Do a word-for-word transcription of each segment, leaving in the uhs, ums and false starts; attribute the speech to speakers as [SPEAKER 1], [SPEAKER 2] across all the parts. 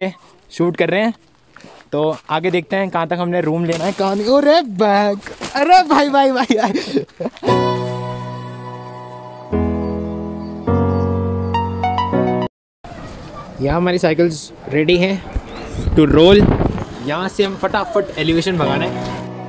[SPEAKER 1] Shoot कर रहे हैं, तो आगे देखते हैं कहाँ तक हमने रूम लेना है, कहाँ नहीं। अरे बैग, अरे भाई भाई भाई, भाई। यहाँ हमारी साइकिल्स रेडी हैं टू रोल। यहाँ से हम फटाफट एलिवेशन भगाना है।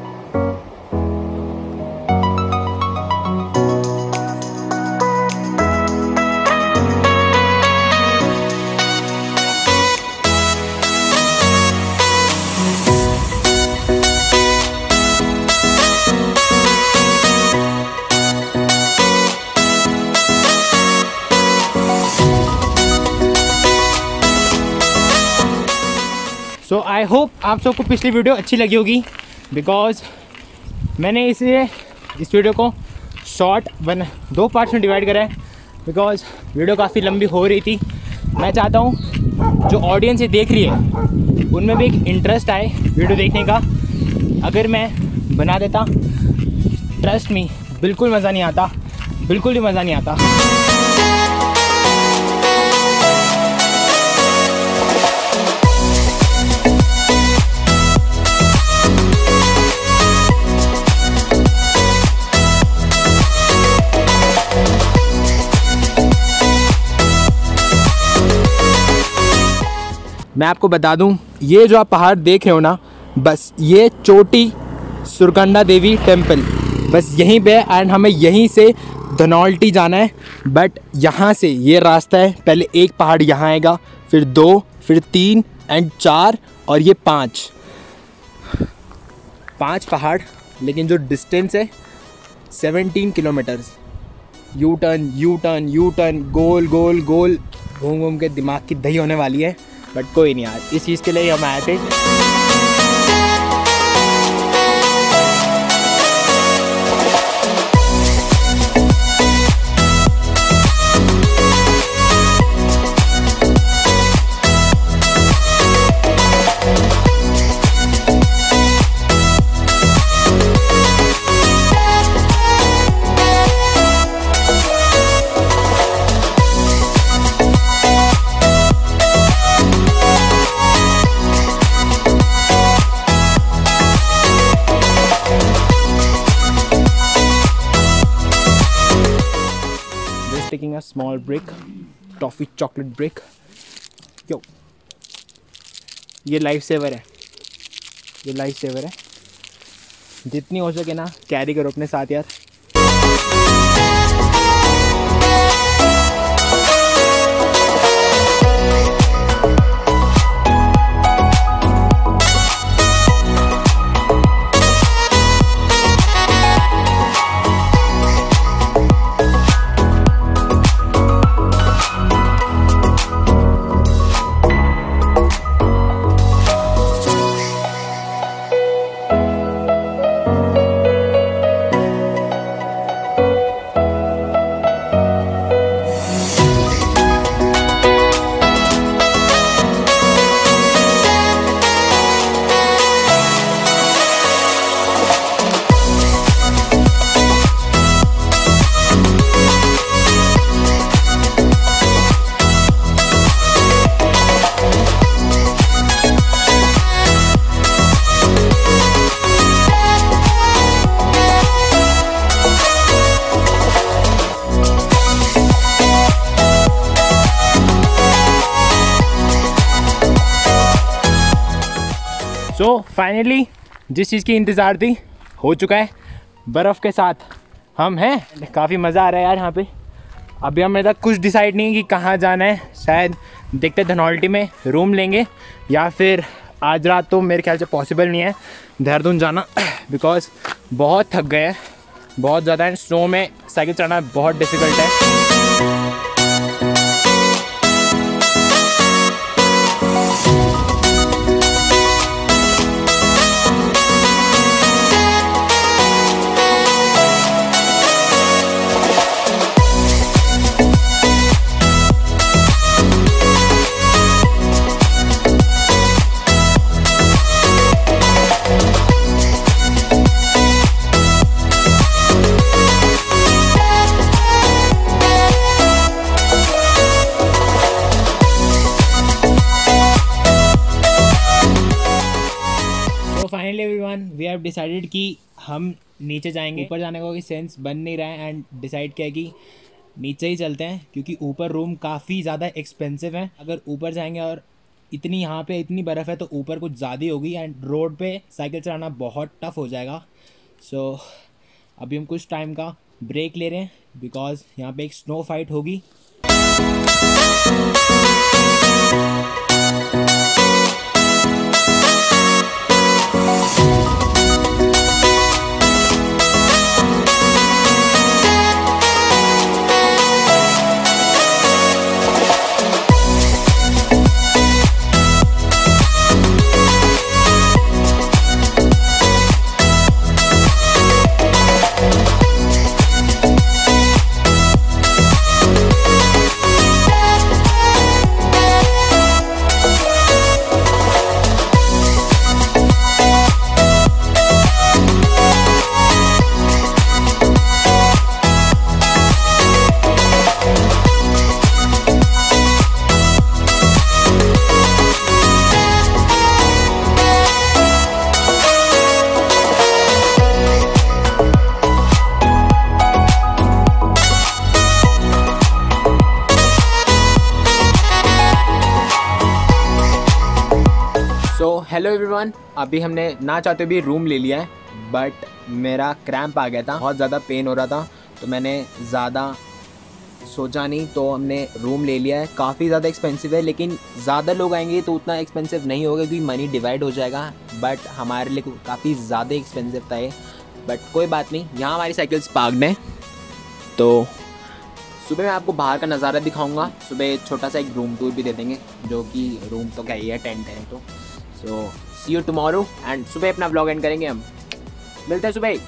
[SPEAKER 1] सो आई होप आप सबको पिछली वीडियो अच्छी लगी होगी, बिकॉज मैंने इसे इस वीडियो को शॉर्ट वन दो पार्ट्स में डिवाइड करा है, बिकॉज वीडियो काफ़ी लंबी हो रही थी। मैं चाहता हूँ जो ऑडियंस ये देख रही है उनमें भी एक इंटरेस्ट आए वीडियो देखने का। अगर मैं बना देता, ट्रस्ट मी, बिल्कुल मज़ा नहीं आता, बिल्कुल भी मज़ा नहीं आता। मैं आपको बता दूं, ये जो आप पहाड़ देख रहे हो ना, बस ये चोटी सुरकंडा देवी टेम्पल, बस यहीं पे, एंड हमें यहीं से धनौल्टी जाना है। बट यहाँ से ये रास्ता है, पहले एक पहाड़ यहाँ आएगा, फिर दो, फिर तीन एंड चार, और ये पाँच पाँच पहाड़। लेकिन जो डिस्टेंस है सत्रह kilometres. U turn U turn U turn, गोल गोल गोल घूम घूम के दिमाग की दही होने वाली है। बट कोई नहीं यार, इस चीज़ के लिए हम आए थे। Taking a small break, toffee chocolate break. Yo, ये लाइफ सेवर है, ये लाइफ सेवर है। जितनी हो सके ना कैरी करो अपने साथ यार। सो फाइनली जिस चीज़ की इंतज़ार थी हो चुका है। बर्फ़ के साथ हम हैं, काफ़ी मज़ा आ रहा है यार यहाँ पे। अभी हमें तक कुछ डिसाइड नहीं है कि कहाँ जाना है। शायद देखते धनौल्टी में रूम लेंगे, या फिर आज रात तो मेरे ख्याल से पॉसिबल नहीं है देहरादून जाना, बिकॉज बहुत थक गए हैं बहुत ज़्यादा। एंड स्नो में साइकिल चलाना बहुत डिफ़िकल्ट है। Finally everyone we have decided कि हम नीचे जाएंगे। ऊपर जाने का कोई सेंस बन नहीं रहा है एंड डिसाइड किया कि नीचे ही चलते हैं, क्योंकि ऊपर रूम काफ़ी ज़्यादा एक्सपेंसिव है। अगर ऊपर जाएंगे और इतनी यहाँ पे इतनी बर्फ़ है तो ऊपर कुछ ज़्यादा ही होगी एंड रोड पे साइकिल चलाना बहुत टफ हो जाएगा। सो so, अभी हम कुछ टाइम का ब्रेक ले रहे हैं बिकॉज यहाँ पे एक स्नो फाइट होगी। तो हेलो एवरीवन, अभी हमने ना चाहते भी रूम ले लिया है, बट मेरा क्रैम्प आ गया था, बहुत ज़्यादा पेन हो रहा था, तो मैंने ज़्यादा सोचा नहीं तो हमने रूम ले लिया है। काफ़ी ज़्यादा एक्सपेंसिव है, लेकिन ज़्यादा लोग आएंगे तो उतना एक्सपेंसिव नहीं होगा क्योंकि मनी डिवाइड हो जाएगा, बट हमारे लिए काफ़ी ज़्यादा एक्सपेंसिव था ये, बट कोई बात नहीं। यहाँ हमारी साइकिल्स पार्क्ड हैं, तो सुबह मैं आपको बाहर का नज़ारा दिखाऊंगा। सुबह छोटा सा एक रूम टूर भी दे देंगे, जो कि रूम तो क्या ही है, टेंट है। तो so see you tomorrow and सुबह अपना व्लॉग एंड करेंगे। हम मिलते हैं सुबह।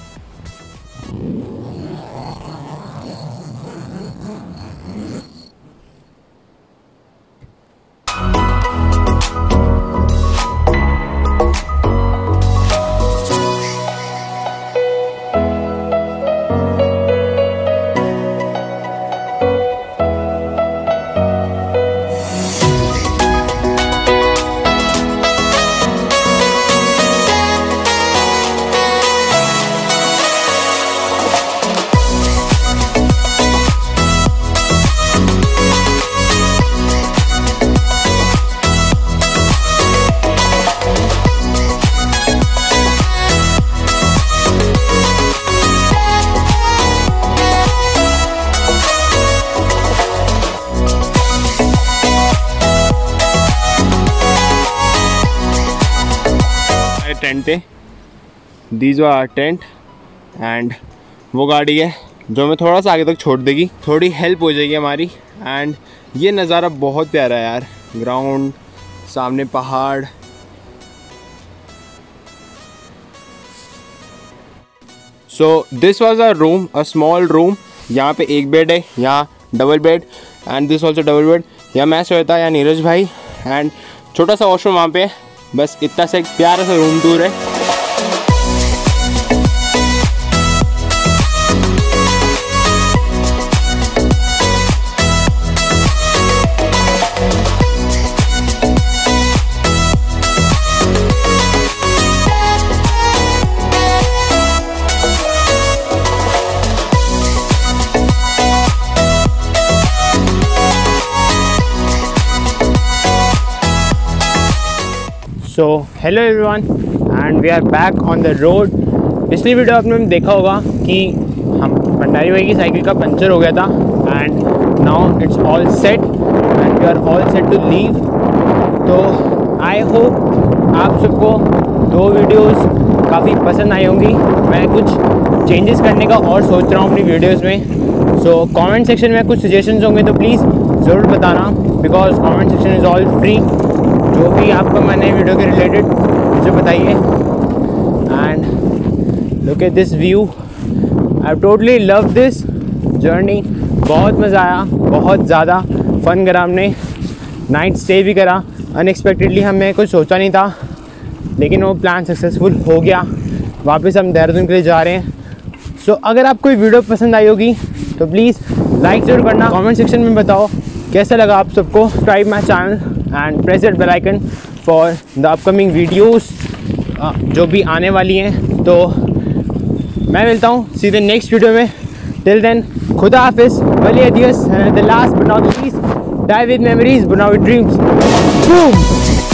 [SPEAKER 2] टेंट थे, दीज आर टेंट एंड वो गाड़ी है जो हमें थोड़ा सा आगे तक छोड़ देगी, थोड़ी हेल्प हो जाएगी हमारी। एंड ये नज़ारा बहुत प्यारा है यार, ग्राउंड, सामने पहाड़। So this was a room, a small room. यहाँ पे एक बेड है, यहाँ double bed and this also double bed. यहाँ मैं सोया था, यहाँ नीरज भाई, एंड छोटा सा वॉशरूम वहाँ पे। बस इतना सा एक प्यारा सा रूम टूर है।
[SPEAKER 1] So hello everyone and we are back on the road. पिछली वीडियो आपने देखा होगा कि हम भंडारी भाई की साइकिल का पंचर हो गया था and now it's all set and we are all set to leave. तो आई होप आप सबको दो वीडियोस काफ़ी पसंद आई होंगी। मैं कुछ चेंजेस करने का और सोच रहा हूँ अपनी वीडियोस में। सो कमेंट सेक्शन में कुछ सजेशंस होंगे तो प्लीज़ ज़रूर बताना, because comment section is all free. जो भी आपको मैंने वीडियो के रिलेटेड मुझे बताइए। And look at this view, I totally love this journey. बहुत मज़ा आया, बहुत ज़्यादा फन करा हमने, नाइट स्टे भी करा। अनएक्सपेक्टेडली हमें कुछ सोचा नहीं था, लेकिन वो प्लान सक्सेसफुल हो गया। वापस हम देहरादून के लिए जा रहे हैं। सो so, अगर आपको वीडियो पसंद आई होगी तो प्लीज़ लाइक ज़रूर करना। कमेंट सेक्शन में बताओ कैसा लगा आप सबको। Subscribe my channel and press that bell icon for the upcoming videos जो भी आने वाली हैं। तो मैं मिलता हूँ सीधे नेक्स्ट वीडियो में। टिल देन खुदा हाफिज़, वली अदियस, the last but not least, die with memories but not with dreams.